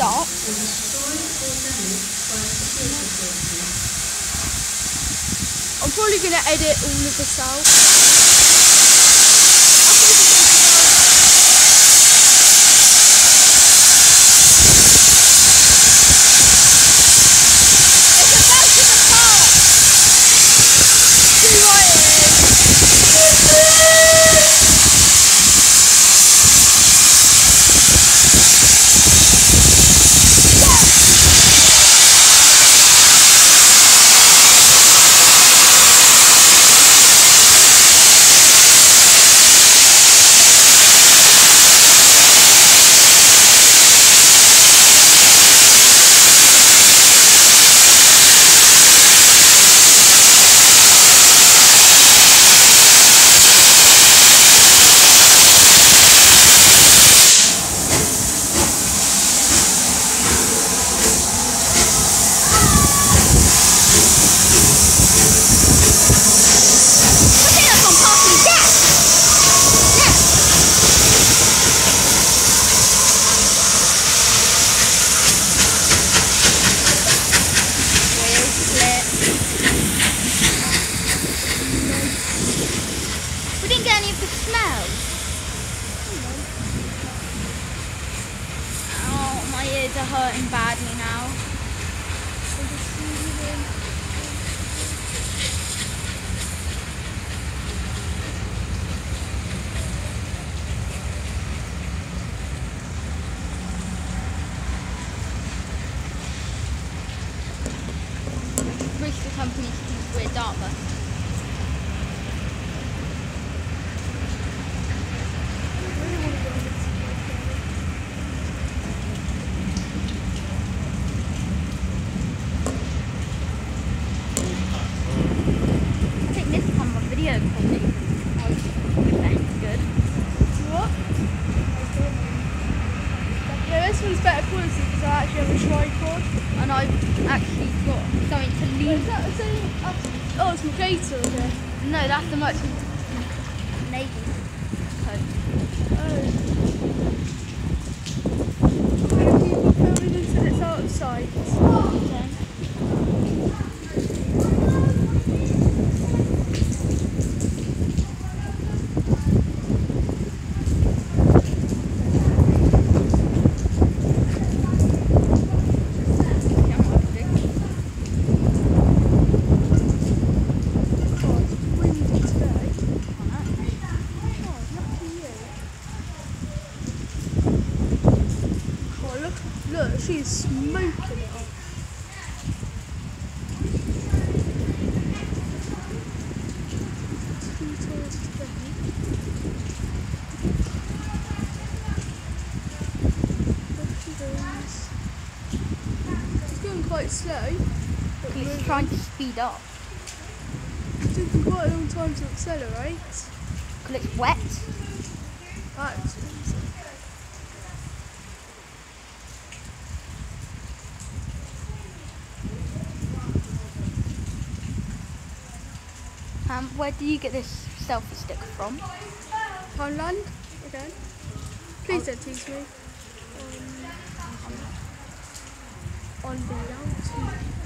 stop. I'm probably going to edit all of this out. Are hurting badly now. Wish the company could use weird data. Better quality because I actually have a tripod and I've actually got something to lean. Is that the same? Oh, it's Mercator, okay. No, that's the much Navy coat. Oh. I'm going to keep filming until it's out of sight. Okay. Look, she's smoking it up. She's going quite slow. He's trying to speed up. It's taking quite a long time to accelerate. Because it's wet. That's where do you get this selfie stick from? Poundland, again. Please don't tease me. On the